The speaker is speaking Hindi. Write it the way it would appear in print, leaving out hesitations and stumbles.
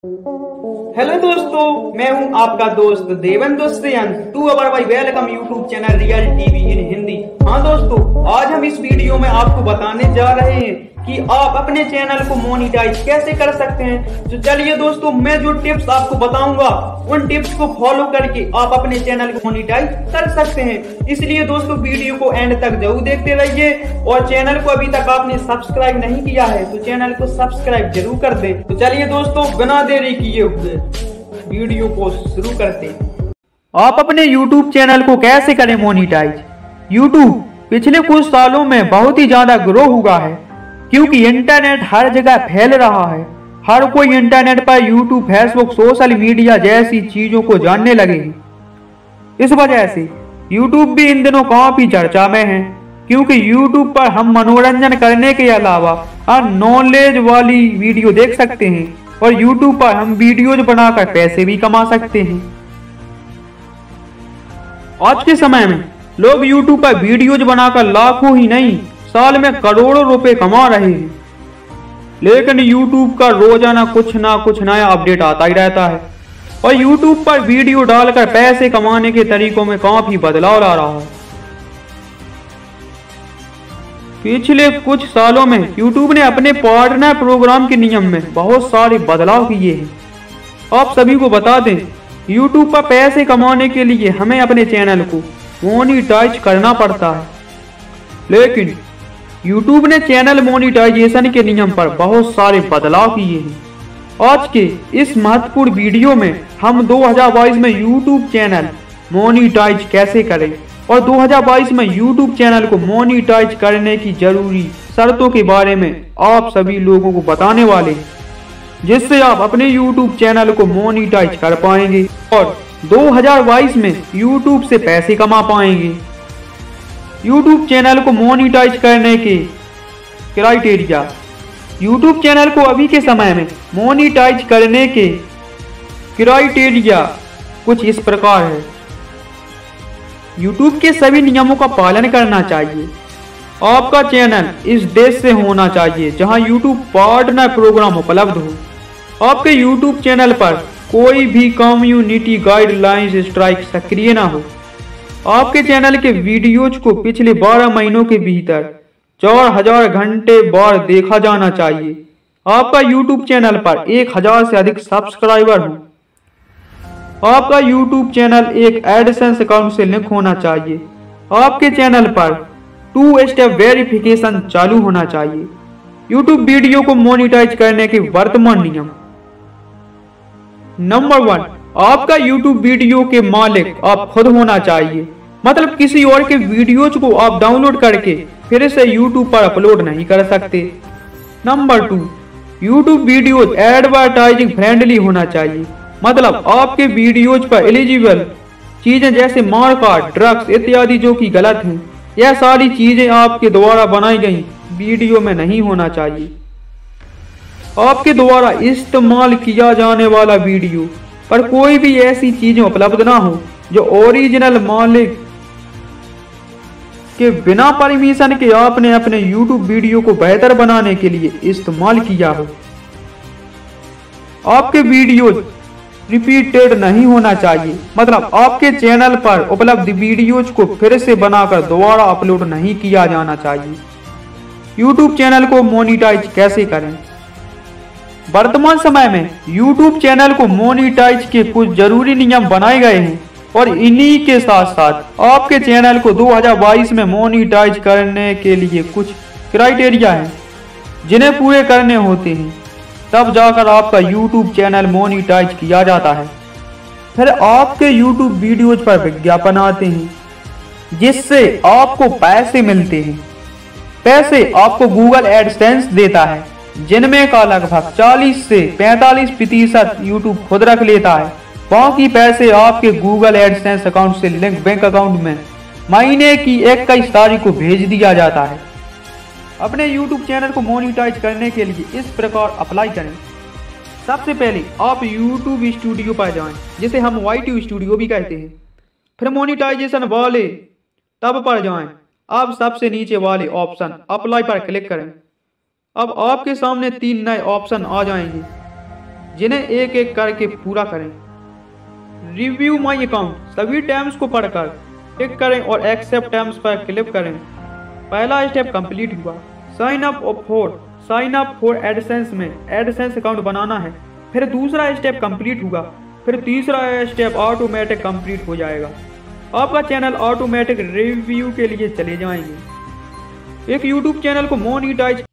हेलो दोस्तों, मैं हूं आपका दोस्त Devendra Singh to our by welcome YouTube channel real TV in Hindi. हाँ दोस्तों, आज हम इस वीडियो में आपको बताने जा रहे हैं कि आप अपने चैनल को मोनेटाइज कैसे कर सकते हैं। तो चलिए दोस्तों, मैं जो टिप्स आपको बताऊंगा उन टिप्स को फॉलो करके आप अपने चैनल को मोनेटाइज कर सकते हैं। इसलिए दोस्तों वीडियो को एंड तक जरूर देखते रहिए और चैनल को अभी तक आपने सब्सक्राइब नहीं किया है तो चैनल को सब्सक्राइब जरूर कर दे। तो चलिए दोस्तों, बिना देरी किए हुए वीडियो को शुरू करते हैं। आप अपने YouTube चैनल को कैसे करें मोनेटाइज। YouTube पिछले कुछ सालों में बहुत ही ज्यादा ग्रो हुआ है क्योंकि इंटरनेट हर जगह फैल रहा है। हर कोई इंटरनेट पर YouTube, फेसबुक, सोशल मीडिया जैसी चीजों को जानने लगे हैं। इस वजह से YouTube भी इन दिनों काफी चर्चा में है क्योंकि YouTube पर हम मनोरंजन करने के अलावा नॉलेज वाली वीडियो देख सकते हैं और YouTube पर हम वीडियोज बनाकर पैसे भी कमा सकते हैं। आज के समय में लोग YouTube पर वीडियोज बनाकर लाखों ही नहीं साल में करोड़ों रुपए कमा रहे हैं। लेकिन YouTube का रोजाना कुछ ना कुछ नया अपडेट आता ही रहता है और YouTube पर वीडियो डालकर पैसे कमाने के तरीकों में काफी बदलाव ला रहा है। पिछले कुछ सालों में YouTube ने अपने पार्टनर प्रोग्राम के नियम में बहुत सारे बदलाव किए हैं। आप सभी को बता दें, YouTube पर पैसे कमाने के लिए हमें अपने चैनल को मोनेटाइज करना पड़ता है, लेकिन YouTube ने चैनल मोनेटाइजेशन के नियम पर बहुत सारे बदलाव किए हैं। आज के इस महत्वपूर्ण वीडियो में हम 2022 में YouTube चैनल मोनेटाइज कैसे करें और 2022 में YouTube चैनल को मोनेटाइज करने की जरूरी शर्तों के बारे में आप सभी लोगों को बताने वाले हैं, जिससे आप अपने YouTube चैनल को मोनेटाइज कर पाएंगे और 2022 में YouTube से पैसे कमा पाएंगे। YouTube चैनल को मोनेटाइज करने के क्राइटेरिया। YouTube चैनल को अभी के समय में मोनेटाइज करने के क्राइटेरिया कुछ इस प्रकार है। YouTube के सभी नियमों का पालन करना चाहिए। आपका चैनल इस देश से होना चाहिए जहां YouTube पार्टनर प्रोग्राम उपलब्ध हो। आपके YouTube चैनल पर कोई भी कम्युनिटी गाइडलाइंस स्ट्राइक सक्रिय ना हो। आपके चैनल के वीडियोज को पिछले 12 महीनों के भीतर 4000 घंटे बार देखा जाना चाहिए। आपका YouTube चैनल पर 1000 से अधिक सब्सक्राइबर हो। आपका YouTube चैनल एक एडसेंस अकाउंट से लिंक होना चाहिए। आपके चैनल पर 2 स्टेप वेरिफिकेशन चालू होना चाहिए। YouTube वीडियो को मोनेटाइज करने के वर्तमान नियम। नंबर 1, आपका YouTube वीडियो के मालिक आप खुद होना चाहिए। मतलब किसी और के वीडियोज को आप डाउनलोड करके फिर से YouTube पर अपलोड नहीं कर सकते। Number 2, YouTube video advertising friendly होना चाहिए। मतलब आपके वीडियोज पर एलिजिबल चीजें जैसे मारकाट, ड्रग्स इत्यादि जो कि गलत हैं, यह सारी चीजें आपके द्वारा बनाई गई वीडियो में नहीं होना चाहिए। आपके द्वारा इस्तेमाल किया जाने वाला वीडियो पर कोई भी ऐसी चीजें उपलब्ध ना हो जो ओरिजिनल मालिक के बिना परमिशन के आपने अपने YouTube वीडियो को बेहतर बनाने के लिए इस्तेमाल किया हो। आपके वीडियो रिपीटेड नहीं होना चाहिए। मतलब आपके चैनल पर उपलब्ध वीडियोज को फिर से बनाकर दोबारा अपलोड नहीं किया जाना चाहिए। YouTube चैनल को मोनेटाइज कैसे करें। वर्तमान समय में YouTube चैनल को मोनेटाइज के कुछ जरूरी नियम बनाए गए हैं और इन्हीं के साथ साथ आपके चैनल को 2022 में मोनेटाइज करने के लिए कुछ क्राइटेरिया हैं जिन्हें पूरे करने होते हैं, तब जाकर आपका YouTube चैनल मोनेटाइज किया जाता है। फिर आपके YouTube वीडियोज पर विज्ञापन आते हैं जिससे आपको पैसे मिलते हैं। पैसे आपको गूगल एडसेंस देता है जिनमें का लगभग 40 से 45% YouTube खुद रख लेता है। बाकी पैसे आपके गूगल एडसेंस अकाउंट से लिंक बैंक अकाउंट में महीने की 21 तारीख को भेज दिया जाता है। अपने YouTube चैनल को मोनेटाइज करने के लिए इस प्रकार अप्लाई करें। सबसे पहले आप YouTube स्टूडियो पर जाएं, जिसे हम YT स्टूडियो भी कहते हैं। फिर मोनेटाइजेशन वाले तब पर जाएं। अब सबसे नीचे वाले ऑप्शन अप्लाई पर क्लिक करें। अब आपके सामने 3 नए ऑप्शन आ जाएंगे। जिन्हें एक एक करके पूरा करें। रिव्यू माई अकाउंट, सभी टर्म्स को पढ़कर टिक करें और एक्सेप्ट टर्म्स पर क्लिक करें। पहला स्टेप कंप्लीट हुआ। साइन अप फॉर एडसेंस में एडसेंस अकाउंट बनाना है। फिर दूसरा स्टेप कंप्लीट हुआ। फिर तीसरा स्टेप ऑटोमेटिक कंप्लीट हो जाएगा। आपका चैनल ऑटोमेटिक रिव्यू के लिए चले जाएंगे। एक यूट्यूब चैनल को मोनेटाइज